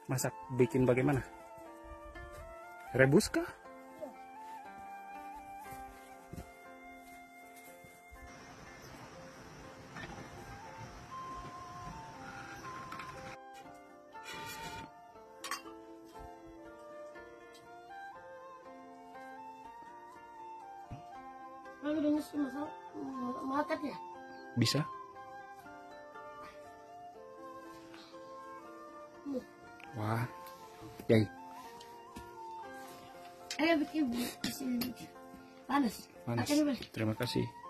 Masak bikin bagaimana? Rebus kah? Bisa? Wah, Yai. Ayo bikin panas. Panas. Terima kasih.